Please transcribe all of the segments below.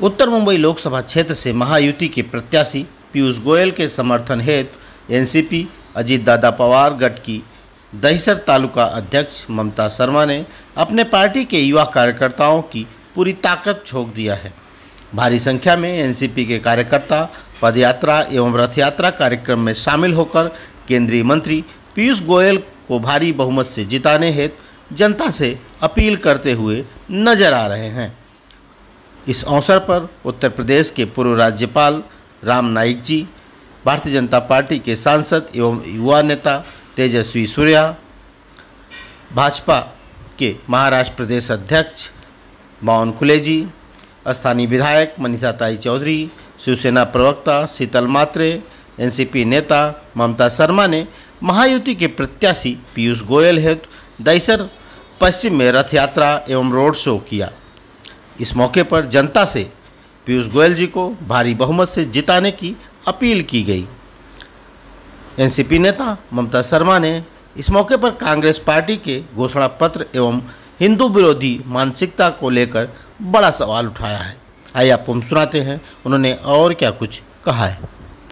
उत्तर मुंबई लोकसभा क्षेत्र से महायुति के प्रत्याशी पीयूष गोयल के समर्थन हेतु एनसीपी अजीतदादा पवार गठ की दहिसर तालुका अध्यक्ष ममता शर्मा ने अपने पार्टी के युवा कार्यकर्ताओं की पूरी ताकत झोंक दिया है। भारी संख्या में एनसीपी के कार्यकर्ता पदयात्रा एवं रथ यात्रा कार्यक्रम में शामिल होकर केंद्रीय मंत्री पीयूष गोयल को भारी बहुमत से जिताने हेतु जनता से अपील करते हुए नजर आ रहे हैं। इस अवसर पर उत्तर प्रदेश के पूर्व राज्यपाल राम नाईक जी, भारतीय जनता पार्टी के सांसद एवं युवा नेता तेजस्वी सूर्या, भाजपा के महाराष्ट्र प्रदेश अध्यक्ष बावन कुले जी, स्थानीय विधायक मनीषा ताई चौधरी, शिवसेना प्रवक्ता शीतल मात्रे, एनसीपी नेता ममता शर्मा ने महायुति के प्रत्याशी पीयूष गोयल हेतु दहिसर पश्चिम में रथ यात्रा एवं रोड शो किया। इस मौके पर जनता से पीयूष गोयल जी को भारी बहुमत से जिताने की अपील की गई। एनसीपी नेता ममता शर्मा ने इस मौके पर कांग्रेस पार्टी के घोषणा पत्र एवं हिंदू विरोधी मानसिकता को लेकर बड़ा सवाल उठाया है। आइए आपको हम सुनाते हैं उन्होंने और क्या कुछ कहा है।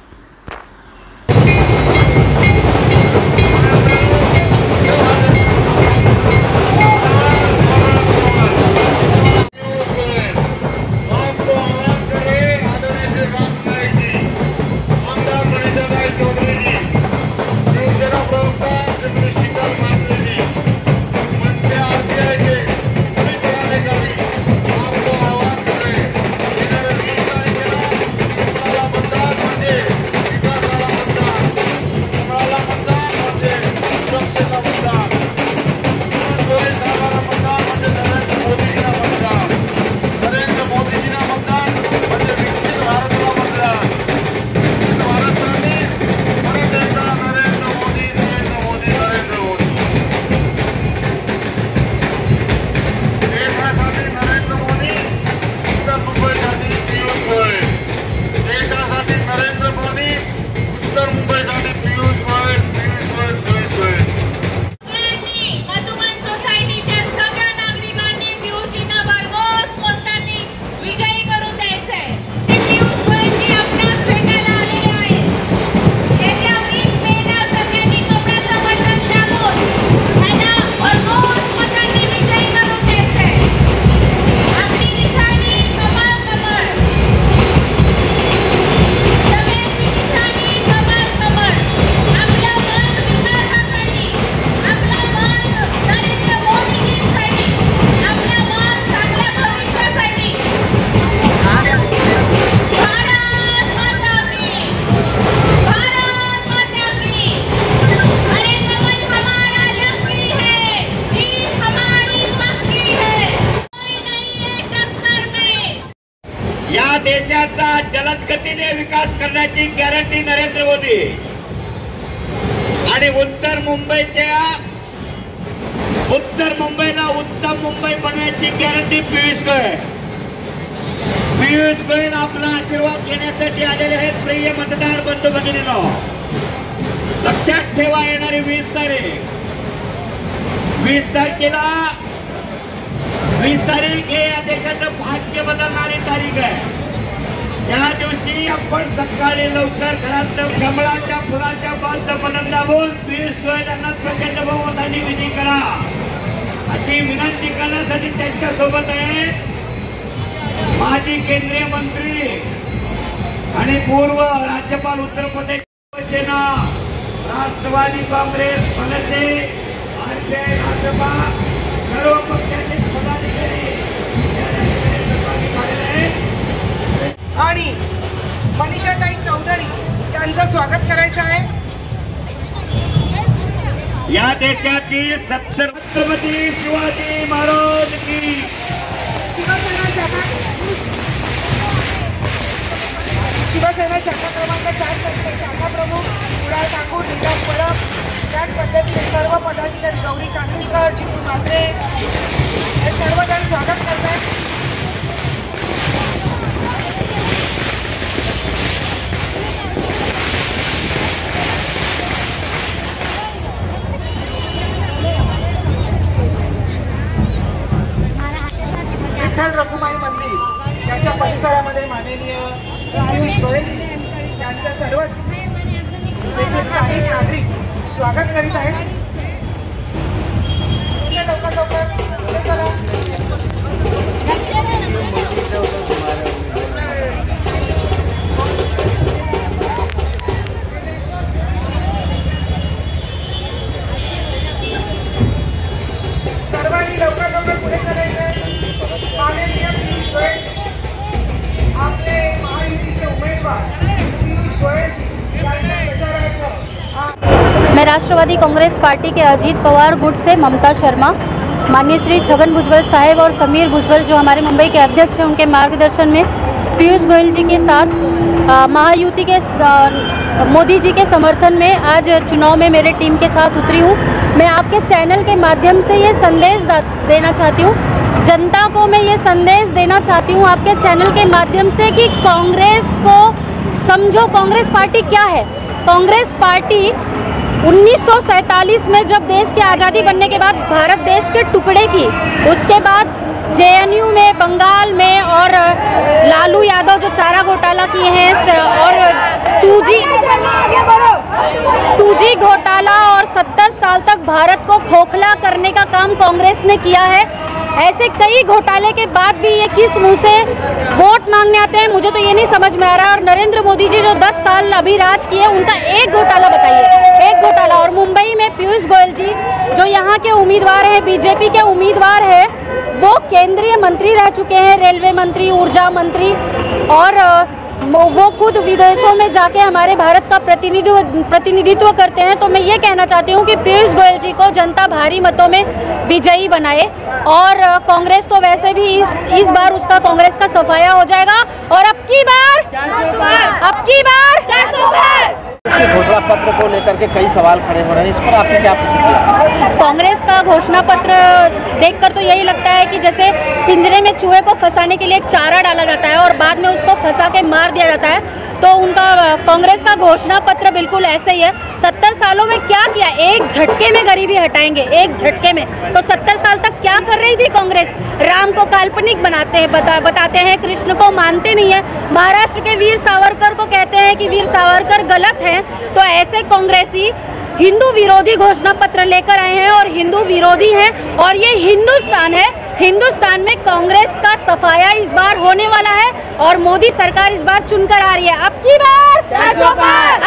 या देशाचा जलद गतीने विकास करण्याची गॅरंटी नरेंद्र मोदी आणि उत्तर मुंबईला उत्तम मुंबई बनवण्याची गॅरंटी पीयूष गोयल। पीयूष गोयल आपला आशीर्वाद घेण्यासाठी आलेले आहेत। प्रिय मतदार बंधू भगिनींनो, लक्षात ठेवा, येणारी 20 तारीख हे या देशाचं भाग्य बदलणारी तारीख आहे। त्या दिवशी आपण सकाळी लवकर घरात कमळाच्या फुलाच्या बांध पदक दाबून पीयूष गोयल यांना प्रचंड बहुमताने विजयी करा अशी विनंती करण्यासाठी त्यांच्या सोबत आहे माजी केंद्रीय मंत्री आणि पूर्व राज्यपाल उत्तर प्रदेश शिवसेना, राष्ट्रवादी काँग्रेस, मनसे, आरपीआय, भाजपा सर्व पक्षाचे पदाधिकारी आणि मनीषा ताई चौधरी यांचं स्वागत करायचं आहे। या देशातील छत्रपती शिवाजी महाराज की शिवसेना शाखा क्रमांक 4 चे शाखा प्रमुख कुणाल ठाकूर, नीरज परब, त्याच पद्धतीने सर्व पदाधिकारी गौरी कांडणीकर, जितू मात्रे हे सर्वजण स्वागत करतात। विठ्ठल रखुमाई मंदिर याच्या परिसरामध्ये येथील स्थानिक नागरिक स्वागत करीत आहेत. लवकर पुढे चला. सर्वांनी लवकर पुढे करायचं. माननीय पियुष गोयल आपले महायुतीचे उमेदवार पियुष गोयल यांच्या प्रचारार्थ. मैं राष्ट्रवादी कांग्रेस पार्टी के अजीत पवार गुट से ममता शर्मा, माननीय श्री छगन भुजबल साहब और समीर भुजबल जो हमारे मुंबई के अध्यक्ष हैं, उनके मार्गदर्शन में पीयूष गोयल जी के साथ महायुति के मोदी जी के समर्थन में आज चुनाव में मेरे टीम के साथ उतरी हूँ. मैं आपके चैनल के माध्यम से ये संदेश देना चाहती हूँ, जनता को मैं ये संदेश देना चाहती हूँ आपके चैनल के माध्यम से कि कांग्रेस को समझो. कांग्रेस पार्टी क्या है? कांग्रेस पार्टी 1947 में जब देश की आज़ादी बनने के बाद भारत देश के टुकड़े की, उसके बाद जेएनयू में, बंगाल में और लालू यादव जो चारा घोटाला किए हैं और 2G घोटाला और 70 साल तक भारत को खोखला करने का काम कांग्रेस ने किया है. ऐसे कई घोटाले के बाद भी ये किस मुंह से वोट मांगने आते हैं, मुझे तो ये नहीं समझ में आ रहा. और नरेंद्र मोदी जी जो 10 साल अभी राज किए, उनका एक घोटाला बताइए, एक घोटाला. और मुंबई में पीयूष गोयल जी जो यहाँ के उम्मीदवार हैं, बीजेपी के उम्मीदवार हैं, वो केंद्रीय मंत्री रह चुके हैं, रेलवे मंत्री, ऊर्जा मंत्री, और वो खुद विदेशों में जाके हमारे भारत का प्रतिनिधित्व करते हैं. तो मैं ये कहना चाहती हूँ कि पीयूष गोयल जी को जनता भारी मतों में विजयी बनाए. और कांग्रेस तो वैसे भी इस बार उसका कांग्रेस का सफाया हो जाएगा. और अब की बार 400 बार. घोषणा पत्र को लेकर के कई सवाल खड़े हो रहे हैं, इस पर आपकी क्या प्रतिक्रिया? कांग्रेस का घोषणा पत्र देखकर तो यही लगता है कि जैसे पिंजरे में चूहे को फंसाने के लिए एक चारा डाला जाता है और बाद में उसको फंसा के मार दिया जाता है. तो उनका कांग्रेस का घोषणा पत्र बिल्कुल ऐसे ही है. 70 सालों में क्या किया? एक झटके में गरीबी हटाएंगे, एक झटके में. तो 70 साल तक क्या कर रही थी कांग्रेस? राम को काल्पनिक बताते हैं, कृष्ण को मानते नहीं है. महाराष्ट्र के वीर सावरकर को कहते हैं कि वीर सावरकर गलत हैं. तो ऐसे कांग्रेसी हिंदू विरोधी घोषणा पत्र लेकर आए हैं और हिंदू विरोधी हैं. और ये हिंदुस्तान है, हिंदुस्तान में कांग्रेस का सफाया इस बार होने वाला है और मोदी सरकार इस बार चुनकर आ रही है. अब की बार 400 पार.